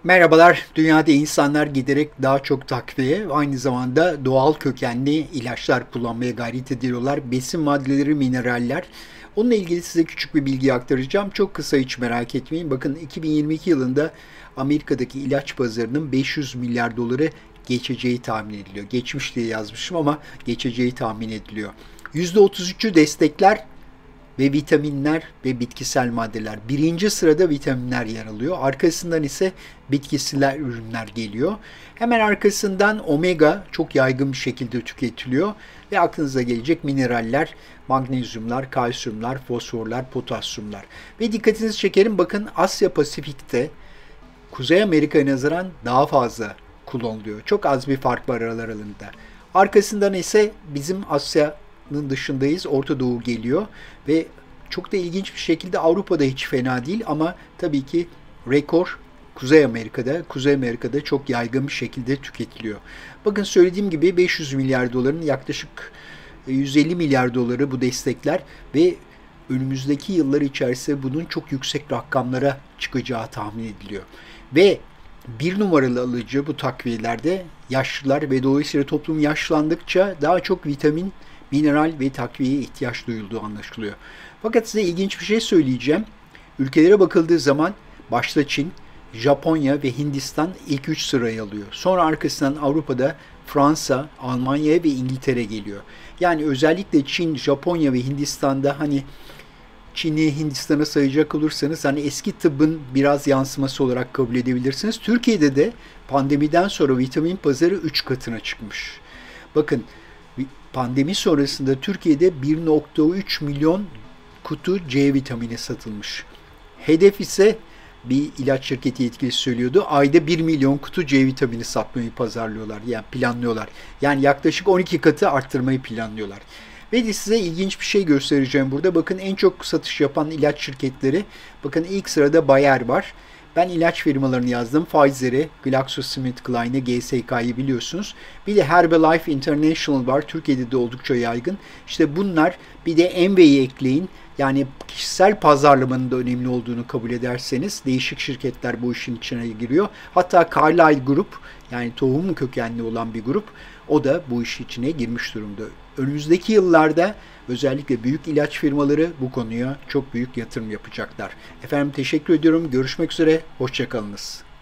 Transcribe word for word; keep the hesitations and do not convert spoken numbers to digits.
Merhabalar. Dünyada insanlar giderek daha çok takviye, aynı zamanda doğal kökenli ilaçlar kullanmaya gayret ediyorlar. Besin maddeleri, mineraller. Onunla ilgili size küçük bir bilgi aktaracağım. Çok kısa, hiç merak etmeyin. Bakın, iki bin yirmi iki yılında Amerika'daki ilaç pazarının beş yüz milyar doları geçeceği tahmin ediliyor. Geçmiş diye yazmışım ama geçeceği tahmin ediliyor. yüzde otuz üçü destekler ve vitaminler ve bitkisel maddeler. Birinci sırada vitaminler yer alıyor. Arkasından ise bitkisel ürünler geliyor. Hemen arkasından omega çok yaygın bir şekilde tüketiliyor. Ve aklınıza gelecek mineraller, magnezyumlar, kalsiyumlar, fosforlar, potasyumlar. Ve dikkatinizi çekerim, bakın Asya Pasifik'te Kuzey Amerika'ya nazaran daha fazla kullanılıyor. Çok az bir fark var aralarında. Arkasından ise bizim Asya'nın dışındayız. Orta Doğu geliyor ve çok da ilginç bir şekilde Avrupa'da hiç fena değil ama tabii ki rekor Kuzey Amerika'da. Kuzey Amerika'da çok yaygın bir şekilde tüketiliyor. Bakın, söylediğim gibi beş yüz milyar doların yaklaşık yüz elli milyar doları bu destekler ve önümüzdeki yıllar içerisinde bunun çok yüksek rakamlara çıkacağı tahmin ediliyor. Ve bir numaralı alıcı bu takviyelerde yaşlılar ve dolayısıyla toplum yaşlandıkça daha çok vitamin, mineral ve takviyeye ihtiyaç duyulduğu anlaşılıyor. Fakat size ilginç bir şey söyleyeceğim. Ülkelere bakıldığı zaman başta Çin, Japonya ve Hindistan ilk üç sırayı alıyor. Sonra arkasından Avrupa'da Fransa, Almanya ve İngiltere geliyor. Yani özellikle Çin, Japonya ve Hindistan'da, hani Çin'i Hindistan'a sayacak olursanız, hani eski tıbbın biraz yansıması olarak kabul edebilirsiniz. Türkiye'de de pandemiden sonra vitamin pazarı üç katına çıkmış. Bakın, pandemi sonrasında Türkiye'de bir nokta üç milyon kutu C vitamini satılmış. Hedef ise, bir ilaç şirketi yetkilisi söylüyordu, ayda bir milyon kutu C vitamini satmayı pazarlıyorlar, yani planlıyorlar. Yani yaklaşık on iki katı arttırmayı planlıyorlar. Ve de size ilginç bir şey göstereceğim burada. Bakın, en çok satış yapan ilaç şirketleri. Bakın, ilk sırada Bayer var. Ben ilaç firmalarını yazdım. Pfizer'i, GlaxoSmithKline'i, G S K'yı biliyorsunuz. Bir de Herbalife International var. Türkiye'de de oldukça yaygın. İşte bunlar, bir de Envey'i ekleyin. Yani kişisel pazarlamanın da önemli olduğunu kabul ederseniz değişik şirketler bu işin içine giriyor. Hatta Carlyle Group, yani tohum kökenli olan bir grup, o da bu iş içine girmiş durumda. Önümüzdeki yıllarda özellikle büyük ilaç firmaları bu konuya çok büyük yatırım yapacaklar. Efendim, teşekkür ediyorum. Görüşmek üzere. Hoşça kalınız.